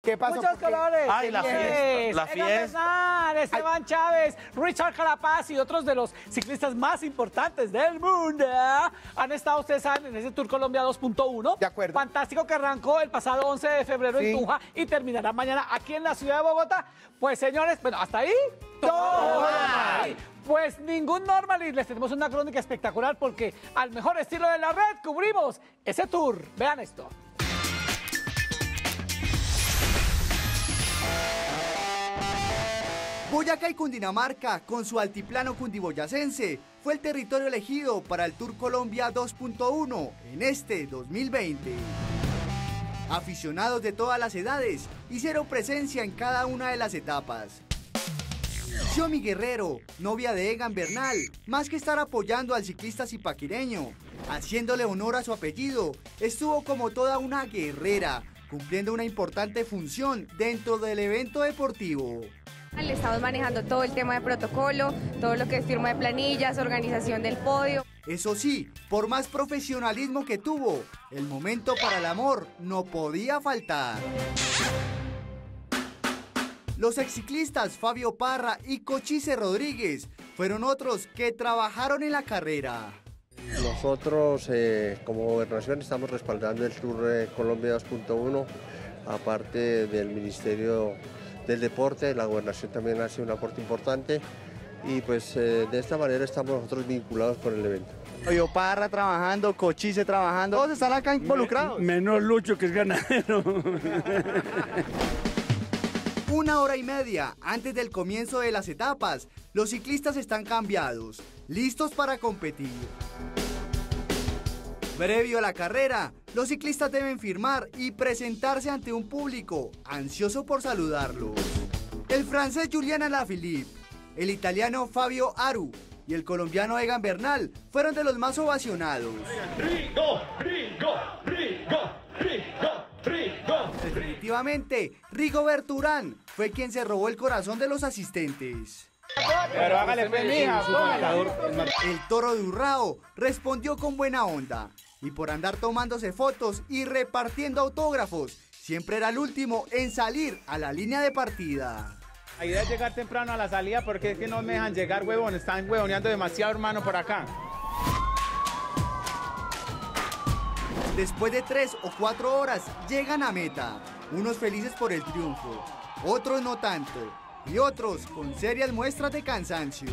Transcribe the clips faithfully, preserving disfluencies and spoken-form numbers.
¿Qué pasó? Muchos ¿Por qué? colores. Ay, la fiesta, la Egan fiesta. Bernal, Esteban Chávez, Richard Carapaz y otros de los ciclistas más importantes del mundo han estado, ustedes saben, en ese Tour Colombia dos punto uno. De acuerdo. Fantástico, que arrancó el pasado once de febrero Sí. en Tunja y terminará mañana aquí en la ciudad de Bogotá. Pues señores, bueno, hasta ahí todo normal. Pues ningún normal y les tenemos una crónica espectacular porque al mejor estilo de la red cubrimos ese tour. Vean esto. Boyacá y Cundinamarca, con su altiplano cundiboyacense, fue el territorio elegido para el Tour Colombia dos punto uno en este dos mil veinte. Aficionados de todas las edades hicieron presencia en cada una de las etapas. Xiomi Guerrero, novia de Egan Bernal, más que estar apoyando al ciclista zipaquireño, haciéndole honor a su apellido, estuvo como toda una guerrera, cumpliendo una importante función dentro del evento deportivo. Le estamos manejando todo el tema de protocolo, todo lo que es firma de planillas, organización del podio. Eso sí, por más profesionalismo que tuvo, el momento para el amor no podía faltar. Los exciclistas Fabio Parra y Cochise Rodríguez fueron otros que trabajaron en la carrera. Nosotros eh, como gobernación estamos respaldando el Tour eh, Colombia dos punto uno, aparte del Ministerio del Deporte, la gobernación también hace un aporte importante y pues eh, de esta manera estamos nosotros vinculados con el evento. Fabio Parra trabajando, Cochise trabajando, todos están acá involucrados. Menos Lucho, que es ganadero. Una hora y media antes del comienzo de las etapas, los ciclistas están cambiados, listos para competir. Previo a la carrera, los ciclistas deben firmar y presentarse ante un público ansioso por saludarlos. El francés Julian Alaphilippe, el italiano Fabio Aru y el colombiano Egan Bernal fueron de los más ovacionados. Rigo, Rigo, Rigo, Rigo, Rigo. Definitivamente, Rigoberto Urán fue quien se robó el corazón de los asistentes. Pero hágale pues, mija, tómala. El toro de Urrao respondió con buena onda y por andar tomándose fotos y repartiendo autógrafos, siempre era el último en salir a la línea de partida. La idea es llegar temprano a la salida porque es que no me dejan llegar, huevón, están huevoneando demasiado, hermano, por acá. Después de tres o cuatro horas llegan a meta, unos felices por el triunfo, otros no tanto y otros con serias muestras de cansancio.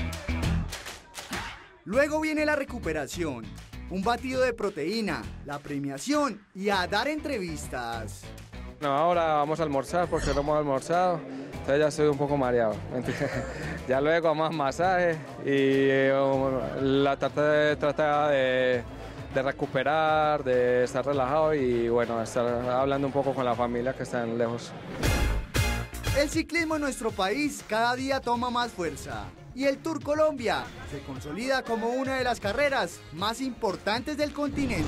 Luego viene la recuperación, un batido de proteína, la premiación y a dar entrevistas. No, ahora vamos a almorzar porque no hemos almorzado, entonces ya estoy un poco mareado. Ya luego más masajes y eh, la trata, trata de, de recuperar, de estar relajado y bueno, estar hablando un poco con la familia que están lejos. El ciclismo en nuestro país cada día toma más fuerza y el Tour Colombia se consolida como una de las carreras más importantes del continente.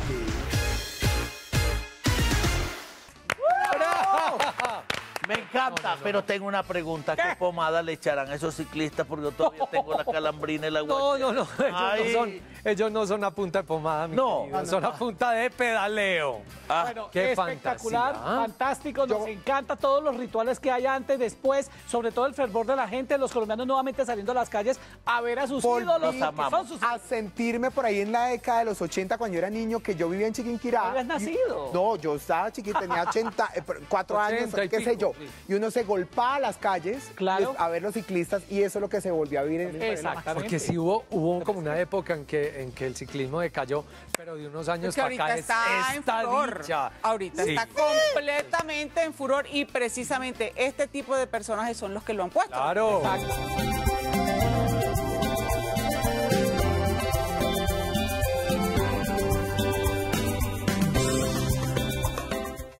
Me encanta, pero tengo una pregunta. ¿Qué pomada le echarán a esos ciclistas? Porque yo todavía tengo la calambrina y la No, no, no. Ellos Ay. no, son, ellos no son a punta de pomada, mi No. querido, No, no, son no. a punta de pedaleo. Ah, Bueno, qué espectacular, fantasía, ¿ah? fantástico, nos encanta todos los rituales que hay antes, después, sobre todo el fervor de la gente, los colombianos nuevamente saliendo a las calles a ver a sus ídolos, los que amamos. son sus... A sentirme por ahí en la década de los ochenta cuando yo era niño, que yo vivía en Chiquinquirá. ¿No habías y- nacido? No, yo estaba chiquito, tenía ochenta, eh, pero cuatro años, ochenta y qué sé pico, yo. sí. Y uno se golpaba a las calles Claro. a ver los ciclistas y eso es lo que se volvió a vivir en Exactamente. Porque sí hubo, hubo como una época en que, en que el ciclismo decayó, pero de unos años Que para ahorita acá está es en esta furor. dicha. Ahorita Sí. está completamente en furor y precisamente este tipo de personajes son los que lo han puesto. Claro. Exacto.